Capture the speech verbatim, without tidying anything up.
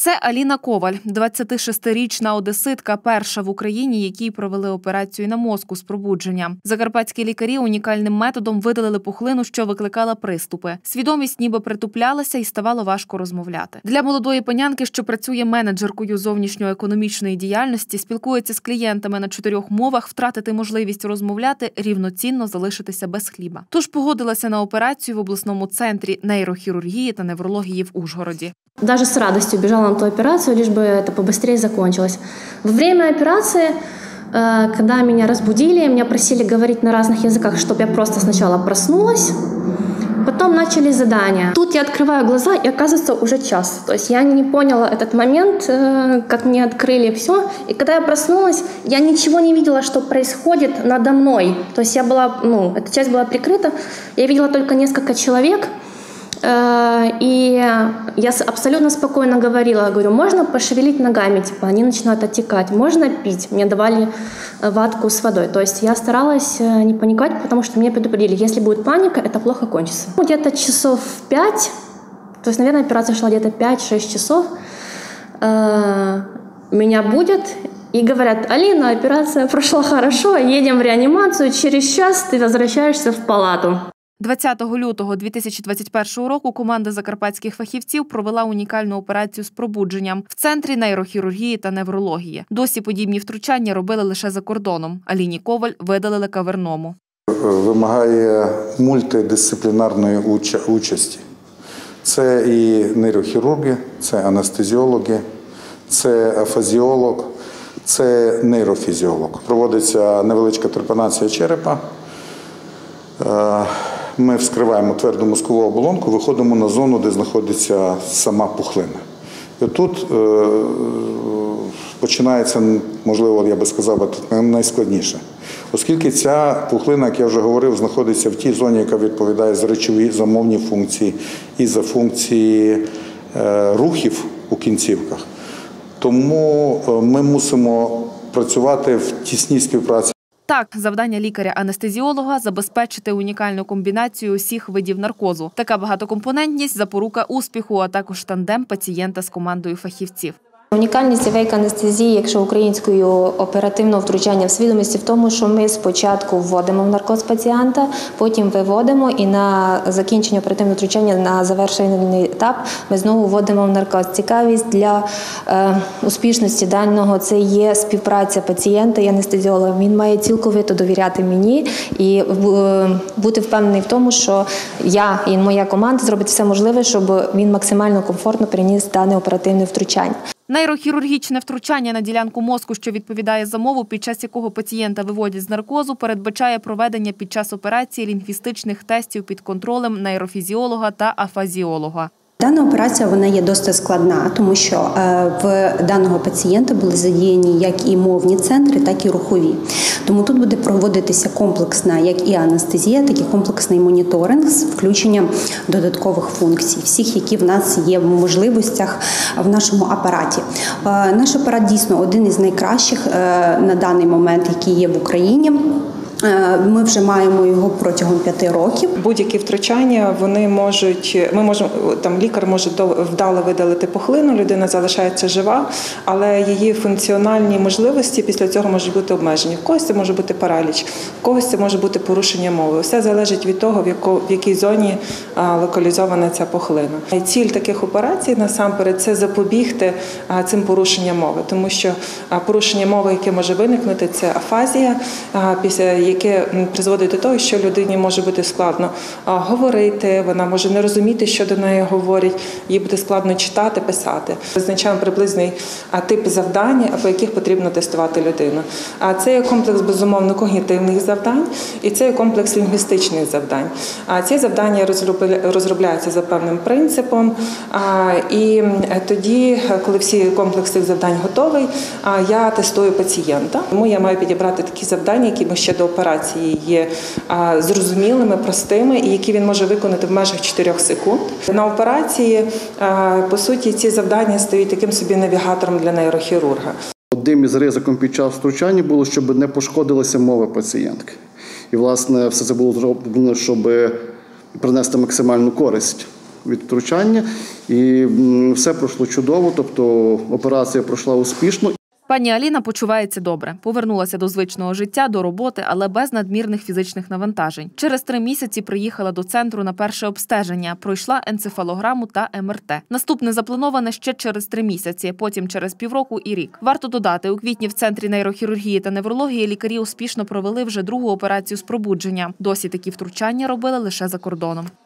Це Аліна Коваль, двадцятишестирічна одеситка, перша в Україні, якій провели операцію на мозку з пробудження. Закарпатські лікарі унікальним методом видалили пухлину, що викликала приступи. Свідомість ніби притуплялася і ставало важко розмовляти. Для молодої панянки, що працює менеджеркою зовнішньоекономічної діяльності, спілкується з клієнтами на чотирьох мовах, втратити можливість розмовляти, рівноцінно залишитися без хліба. Тож погодилася на операцію в обласному центрі нейрохірургії та неврології в Ужгороді. Даже с радостью бежала на ту операцию, лишь бы это побыстрее закончилось. Во время операции, когда меня разбудили, меня просили говорить на разных языках, чтобы я просто сначала проснулась, потом начали задания. Тут я открываю глаза, и оказывается уже час. То есть я не поняла этот момент, как мне открыли все. И когда я проснулась, я ничего не видела, что происходит надо мной. То есть я была, ну, эта часть была прикрыта, я видела только несколько человек. И я абсолютно спокойно говорила, говорю, можно пошевелить ногами, типа они начинают оттекать, можно пить. Мне давали ватку с водой. То есть я старалась не паниковать, потому что меня предупредили, если будет паника, это плохо кончится. Где-то часов пять, то есть, наверное, операция шла где-то пять-шесть часов, меня будут и говорят: Алина, операция прошла хорошо, едем в реанимацию, через час ты возвращаешься в палату. двадцятого лютого дві тисячі двадцять першого року команда закарпатських фахівців провела унікальну операцію з пробудженням в Центрі нейрохірургії та неврології. Досі подібні втручання робили лише за кордоном. Аліні Коваль видалили каверному. Вимагає мультидисциплінарної участі. Це і нейрохірурги, це анестезіологи, це афазіолог, це нейрофізіолог. Проводиться невеличка трепанація черепа. Ми вскриваємо тверду мозкову оболонку, виходимо на зону, де знаходиться сама пухлина. І тут е, починається, можливо, я би сказав, найскладніше. Оскільки ця пухлина, як я вже говорив, знаходиться в тій зоні, яка відповідає за речові, за мовні функції і за функції е, рухів у кінцівках. Тому ми мусимо працювати в тісній співпраці. Так, завдання лікаря-анестезіолога – забезпечити унікальну комбінацію усіх видів наркозу. Така багатокомпонентність – запорука успіху, а також тандем пацієнта з командою фахівців. Унікальність вейк-анестезії, якщо українською, оперативного втручання в свідомості в тому, що ми спочатку вводимо в наркоз пацієнта, потім виводимо і на закінчення оперативного втручання, на завершальний етап ми знову вводимо в наркоз. Цікавість для е, успішності даного – це є співпраця пацієнта і анестезіолога. Він має цілковито довіряти мені і е, бути впевнений в тому, що я і моя команда зробить все можливе, щоб він максимально комфортно переніс дане оперативне втручання. Нейрохірургічне втручання на ділянку мозку, що відповідає за мову, під час якого пацієнта виводять з наркозу, передбачає проведення під час операції лінгвістичних тестів під контролем нейрофізіолога та афазіолога. Дана операція вона є досить складна, тому що в даного пацієнта були задіяні як і мовні центри, так і рухові. Тому тут буде проводитися комплексна як і анестезія, так і комплексний моніторинг з включенням додаткових функцій, всіх, які в нас є в можливостях в нашому апараті. Наш апарат дійсно один із найкращих на даний момент, який є в Україні. Ми вже маємо його протягом п'яти років. Будь-які втручання, вони можуть, ми можемо, там лікар може вдало видалити пухлину, людина залишається жива, але її функціональні можливості після цього можуть бути обмежені. В когось це може бути параліч, в когось це може бути порушення мови. Все залежить від того, в, яко, в якій зоні а, локалізована ця пухлина. Ціль таких операцій насамперед це запобігти а, цим порушенням мови, тому що а, порушення мови, яке може виникнути, це афазія, а, після яке призводить до того, що людині може бути складно говорити, вона може не розуміти, що до неї говорять, їй буде складно читати, писати. Визначаємо приблизний тип завдань, по яких потрібно тестувати людину. А це є комплекс, безумовно, когнітивних завдань і це є комплекс лінгвістичних завдань. А ці завдання розробляються за певним принципом, і тоді, коли всі комплекси завдань готові, я тестую пацієнта. Тому я маю підібрати такі завдання, які ми ще до операції є зрозумілими, простими і які він може виконати в межах чотирьох секунд. На операції, по суті, ці завдання стають таким собі навігатором для нейрохірурга. Одним із ризиків під час втручання було, щоб не пошкодилася мова пацієнтки. І, власне, все це було зроблено, щоб принести максимальну користь від втручання. І все пройшло чудово, тобто операція пройшла успішно. Пані Аліна почувається добре. Повернулася до звичного життя, до роботи, але без надмірних фізичних навантажень. Через три місяці приїхала до центру на перше обстеження, пройшла енцефалограму та ем ер те. Наступне заплановане ще через три місяці, потім через півроку і рік. Варто додати, у квітні в Центрі нейрохірургії та неврології лікарі успішно провели вже другу операцію з пробудження. Досі такі втручання робили лише за кордоном.